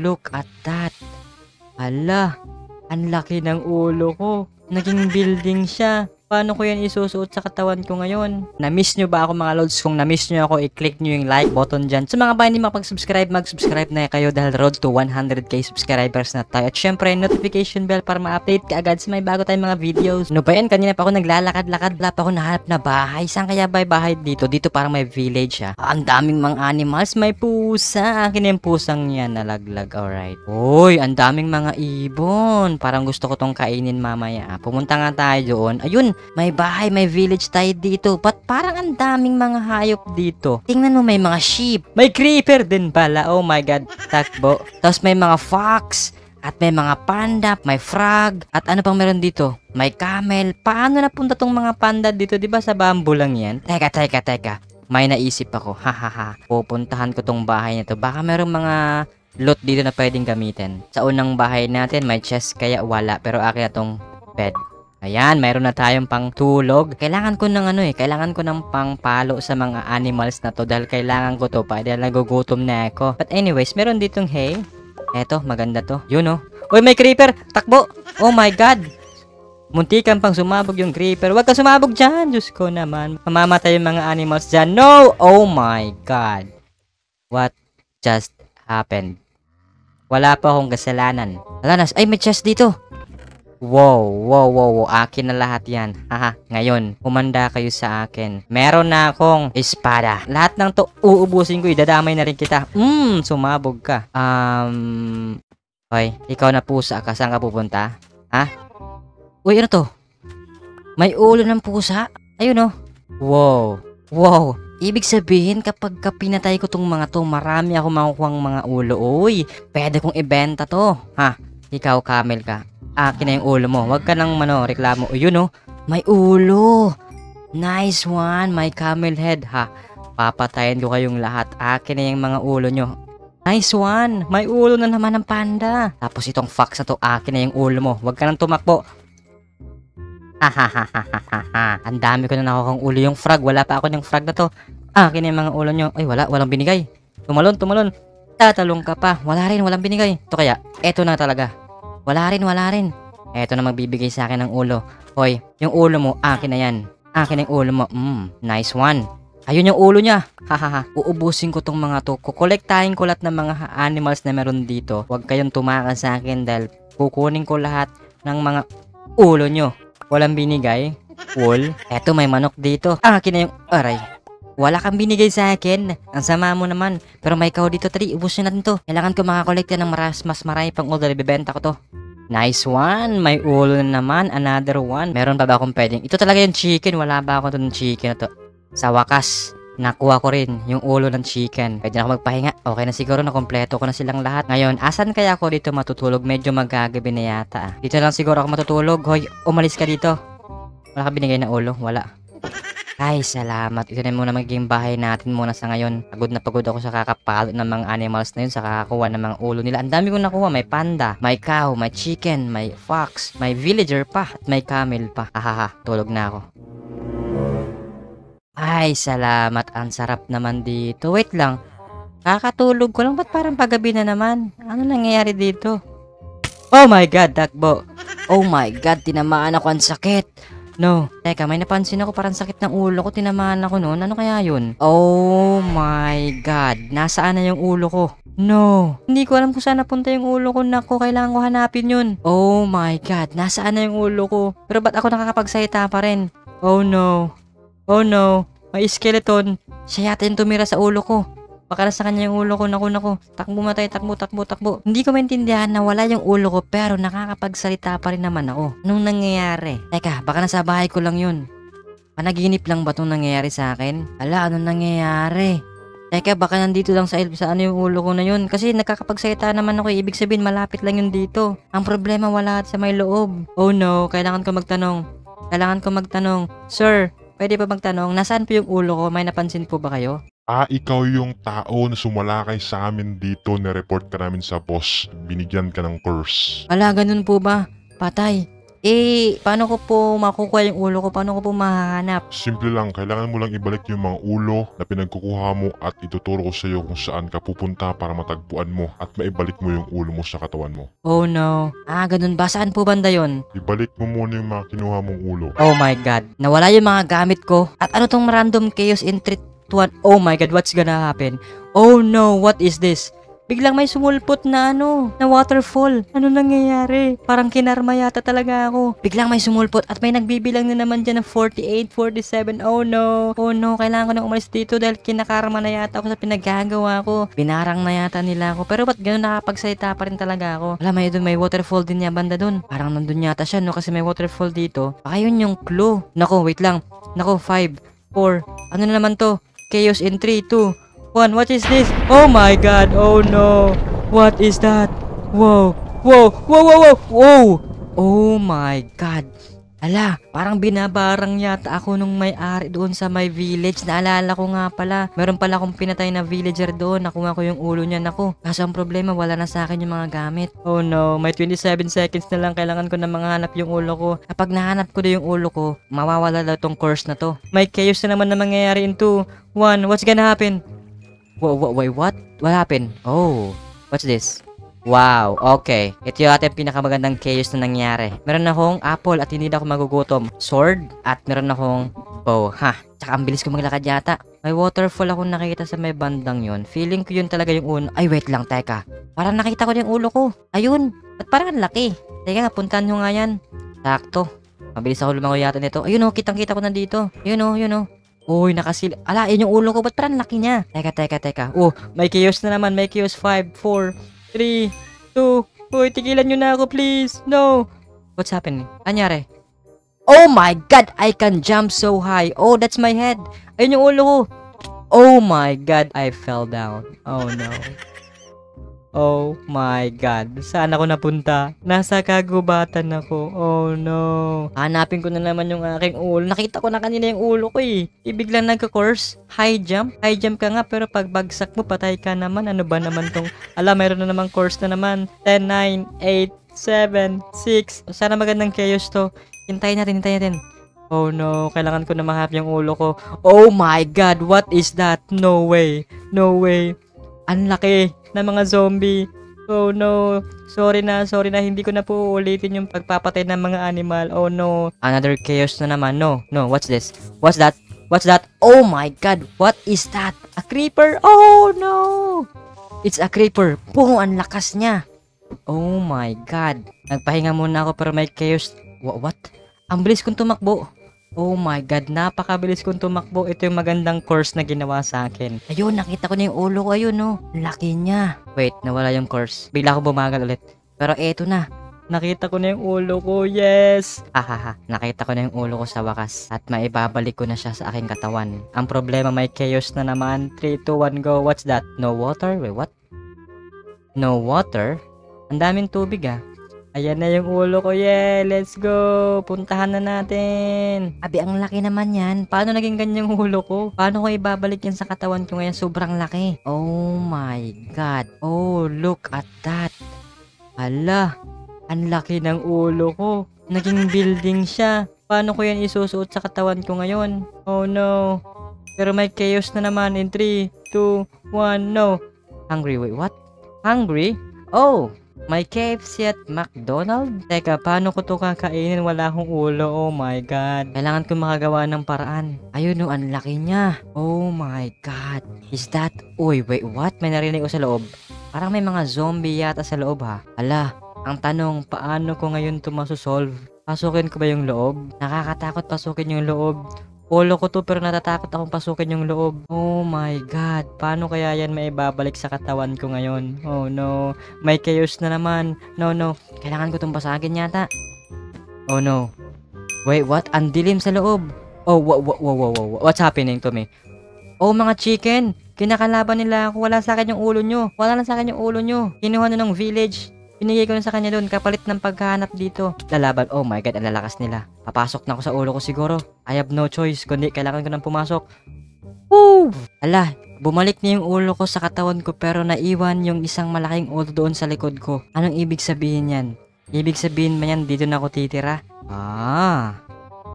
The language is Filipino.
look at that. Hala, ang laki ng ulo ko. Naging building siya. Paano ko yan isusuot sa katawan ko ngayon? Na-miss nyo ba ako mga lods? Kung na-miss nyo ako, i-click nyo yung like button dyan. Sa mga ba hindi makapag-subscribe, mag-subscribe na kayo dahil road to 100k subscribers na tayo. At syempre, notification bell para ma-update ka agad sa may bago tayong mga videos. Ano ba yan? Kanina pa ako naglalakad-lakad. Wala pa ako nahanap na bahay. Saan kaya ba bahay dito? Dito parang may village ang daming mga animals. May pusa. Akin yung pusang yan. Nalaglag. Alright. Uy, ang daming mga ibon. Parang gusto ko tong kainin mamaya. Pumunta nga tayo doon. Ayun. May bahay, may village tayo dito. Ba't parang ang daming mga hayop dito? Tingnan mo, may mga sheep. May creeper din pala. Oh my god, takbo. Tapos may mga fox. At may mga panda, may frog. At ano pang meron dito? May camel. Paano napunta tong mga panda dito? Diba sa bamboo lang yan? Teka. May naisip ako. Hahaha. Pupuntahan ko tong bahay na to. Baka merong mga loot dito na pwedeng gamitin. Sa unang bahay natin, may chest kaya wala. Pero akin na tong bed. Ayan, mayroon na tayong pang tulog. Kailangan ko ng kailangan ko ng pangpalo sa mga animals na to dahil kailangan ko to pa dahil nagugutom na ako. But anyways, meron ditong hay. Eto, maganda to. Yun oh. Uy, may creeper! Takbo! Oh my god! Muntikan pang sumabog yung creeper. Huwag ka sumabog dyan! Diyos ko naman. Mamamatay yung mga animals dyan. No! Oh my god! What just happened? Wala pa akong kasalanan. Wala na. Ay, may chest dito. Wow. Akin na lahat yan. Haha, ngayon, humanda kayo sa akin. Meron na akong espada. Lahat ng to, uubusin ko. Idadamay na rin kita. Sumabog ka. Hoy, ikaw na pusa ka. Saan ka pupunta? Ha? Uy, ano to? May ulo ng pusa? Ayun oh. Wow. Ibig sabihin, kapag pinatay ko tong mga to, marami ako makukuhang mga ulo. Uy, pwede kong ibenta to. Ha? Ikaw, camel ka. Akin na yung ulo mo. Huwag ka nang reklamo. O yun oh. May ulo. Nice one. May camel head ha. Papatayin ko kayong lahat. Akin na yung mga ulo nyo. Nice one. May ulo na naman ng panda. Tapos itong fox na to. Akin na yung ulo mo. Huwag ka nang tumakbo. Hahaha. Ang dami ko na nakukang ulo. Yung frog. Wala pa ako ng frog na to. Akin na yung mga ulo nyo. Ay walang binigay. Tumalon. Tatalong ka pa. Walang binigay. Ito kaya. Eto na talaga. Wala rin. Eto na magbibigay sa akin ng ulo. Hoy, yung ulo mo, akin na yan. Akin yung ulo mo. Nice one. Ayun yung ulo niya. Hahaha. Uubusin ko tong mga to. Kukolektahin ko lahat ng mga animals na meron dito. Huwag kayong tumakas sa akin dahil kukunin ko lahat ng mga ulo nyo. Walang binigay. Wool. Eto, may manok dito. Akin na yung... Aray. Wala kang binigay sa akin. Ang sama mo naman. Pero may ikaw dito, tali. Ubusin natin to. Kailangan ko makakolekta ng mas marami pang ulo. Ibibenta ko to. Nice one. May ulo na naman. Another one. Meron pa ba akong pwedeng? Ito talaga yung chicken. Wala ba ako ng chicken na to? Sa wakas, nakuha ko rin yung ulo ng chicken. Pwede na ako magpahinga. Okay na siguro. Nakompleto ko na silang lahat. Ngayon, asan kaya ako dito matutulog? Medyo magagabi na yata. Dito lang siguro ako matutulog. Hoy, umalis ka dito. Wala ka binigay na ulo? Wala. Ay, salamat. Ito na muna magiging bahay natin muna sa ngayon. Pagod na pagod ako sa kakapalo ng mga animals na yun, sa kakakuha ng mga ulo nila. Ang dami kong nakuha. May panda, may cow, may chicken, may fox, may villager pa, at may camel pa. Hahaha, tulog na ako. Ay, salamat. Ang sarap naman dito. Wait lang. Kakatulog ko lang. Ba't parang paggabi na naman? Ano nangyayari dito? Oh my God, takbo. Oh my God, tinamaan ako. Ang sakit. No. Teka, may napansin ako parang sakit ng ulo ko. Tinamaan ako noon. Ano kaya yun? Oh my God. Nasaan na yung ulo ko? No. Hindi ko alam kung saan napunta yung ulo ko. Nako, kailangan ko hanapin yun. Oh my God. Nasaan na yung ulo ko? Pero ba't ako nakakapagsalita pa rin? Oh no. Oh no. May skeleton. Siya yata yung tumira sa ulo ko. Baka nasa kanya yung ulo ko. Naku. Takbo matay. Takbo. Hindi ko maintindihan na wala yung ulo ko pero nakakapagsalita pa rin naman ako. Anong nangyayari? Teka, baka nasa bahay ko lang yun. Panaginip lang ba itong nangyayari sa akin? Ala, anong nangyayari? Teka, baka nandito lang sa ano yung ulo ko na yun. Kasi nakakapagsalita naman ako. Ibig sabihin, malapit lang yun dito. Ang problema, wala sa may loob. Oh no, kailangan ko magtanong. Sir, pwede pa magtanong? Nasaan po yung ulo ko? May napansin po ba kayo? Ikaw yung tao na sumalakay sa amin dito, na-report ka namin sa boss. Binigyan ka ng curse. Ala, ganun po ba? Patay. Paano ko po makukuha yung ulo ko? Paano ko po mahahanap? Simple lang, kailangan mo lang ibalik yung mga ulo na pinagkukuha mo at ituturo ko sa iyo kung saan ka pupunta para matagpuan mo at maibalik mo yung ulo mo sa katawan mo. Oh no. Ganun ba? Saan po banda yun? Ibalik mo muna yung mga kinuha mong ulo. Oh my god. Nawala yung mga gamit ko. At ano tong random chaos entry 1? Oh my god, what's gonna happen? Oh no, what is this? Biglang may sumulpot na na waterfall. Ano nangyayari? Parang kinarma yata talaga ako. Biglang may sumulpot at may nagbibilang na naman dyan ng 48, 47. Oh no. Oh no, kailangan ko na umalis dito dahil kinakarma na yata ako sa pinaggagawa ko. Binarang na yata nila ako. Pero ba't ganun nakapagsalita pa rin talaga ako? Alam mo, may waterfall din niya banda dun. Parang nandun yata siya, no? Kasi may waterfall dito. Baka yun yung clue. Nako, wait lang. Nako, 5, 4. Ano na naman to? Chaos in 3, 2, 1. What is this? Oh my god. Oh no. What is that? Whoa. Whoa. Whoa, whoa, whoa. Whoa. Oh my god. Ala, parang binabarang yata ako nung may-ari doon sa my village. Naalala ko nga pala. Meron pala akong pinatay na villager doon. Nakuha ko yung ulo niya. Naku, kaso ang problema, wala na sa akin yung mga gamit. Oh no, may 27 seconds na lang. Kailangan ko na manghanap yung ulo ko. Kapag nahanap ko na yung ulo ko, mawawala daw tong course na to. May chaos na naman na mangyayari in 2, 1. What's gonna happen? Wait, what? What happened? Oh, what's this? Wow, okay. Ito yung ating pinakamagandang chaos na nangyari. Meron akong apple at hindi na ako magugutom. Sword at meron akong bow. Tsaka ang bilis ko maglakad yata. May waterfall akong nakikita sa may bandang yon. Feeling ko yun talaga yung uno. Ay, wait lang, teka. Parang nakita ko na yung ulo ko. Ayun. At parang ang laki. Teka, puntahan nyo nga yan. Sakto. Mabilis ako lumangoy yata nito. Ayun o, kitang-kita ko na dito. Yun o. Uy, nakasil... Ala, yun yung ulo ko. Ba't parang laki niya? Teka. Oh, may chaos na naman. May chaos 5, 4, 3, 2. Uy, tigilan nyo na ako, please. No. What's happening? Anyari? Oh my god, I can jump so high. Oh, that's my head. Ayun yung ulo ko. Oh my god, I fell down. Oh no. Oh my god. Saan ako napunta? Nasa kagubatan ako. Oh no. Hanapin ko na naman yung aking ulo. Nakita ko na kanina yung ulo ko eh. Biglang nagka-course. High jump. High jump ka nga pero pag bagsak mo patay ka naman. Ano ba naman tong... Ala, mayroon na namang course na naman. 10, 9, 8, 7, 6. Sana magandang chaos to. Hintayin natin. Oh no, kailangan ko na mahap yung ulo ko. Oh my god, what is that? No way. Ang laki na mga zombie. Oh no, sorry na, hindi ko na po ulitin yung pagpapatay ng mga animal. Oh no, another chaos na naman. No, what's this? What's that? Oh my god, what is that? A creeper? Oh no, it's a creeper. Boom, ang lakas niya. Oh my god, nagpahinga muna ako pero may chaos. What? Ang bilis kong tumakbo. Oh my god, napakabilis kong tumakbo. Ito yung magandang course na ginawa sa akin. Ayun, nakita ko na yung ulo ko. Ayun, no. Laki niya. Wait, nawala yung course. Bigla ako bumagal ulit. Pero eto na. Nakita ko na yung ulo ko. Yes! Nakita ko na yung ulo ko sa wakas. At maibabalik ko na siya sa aking katawan. Ang problema, may chaos na naman. 3, 2, 1, go. What's that? No water? Wait, what? No water? Ang daming tubig Ayan na yung ulo ko, yeah! Let's go! Puntahan na natin! Abi, ang laki naman yan. Paano naging ganyang ulo ko? Paano ko ibabalik yan sa katawan ko ngayon? Sobrang laki. Oh my god. Oh, look at that. Ala, ang laki ng ulo ko. Naging building siya. Paano ko yan isusuot sa katawan ko ngayon? Oh no. Pero may chaos na naman in 3, 2, 1, no. Hungry, wait, what? Hungry? Oh! May KFC at McDonald's? Teka, paano ko to kakainin? Wala akong ulo. Oh my god. Kailangan ko makagawa ng paraan. Ayun no, ang laki niya. Oh my god. Is that... Uy, wait, what? May narinig ko sa loob. Parang may mga zombie yata sa loob Ala, ang tanong, paano ko ngayon to masosolve? Pasukin ko ba yung loob? Nakakatakot pasukin yung loob. Ulo ko to pero natatakot akong pasukin yung loob. Oh my god. Paano kaya yan maibabalik sa katawan ko ngayon? Oh no. May chaos na naman. No. Kailangan ko itong basagin yata. Oh no. Wait, what? Ang dilim sa loob. Oh, wow. What's happening to me? Oh, mga chicken. Kinakalaban nila ako. Wala sa akin yung ulo nyo. Kinuha na ng village. Binigay ko na sa kanya doon, kapalit ng paghahanap dito. Lalaban, oh my god, ang lalakas nila. Papasok na ako sa ulo ko siguro. I have no choice, kundi kailangan ko nang pumasok. Woo! Ala, bumalik na yung ulo ko sa katawan ko pero naiwan yung isang malaking ulo doon sa likod ko. Anong ibig sabihin yan? Ibig sabihin ba yan dito na ako titira? Ah,